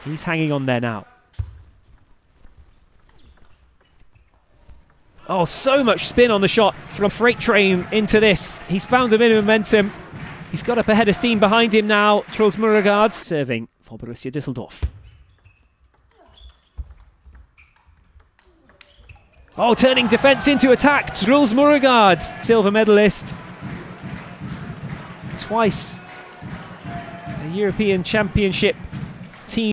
He's hanging on there now. Oh, so much spin on the shot from Freight Train into this. He's found a bit of momentum. He's got up ahead of steam behind him now. Truls Moregardh serving for Borussia Düsseldorf. Oh, turning defence into attack. Truls Moregardh, silver medalist. Twice a European Championship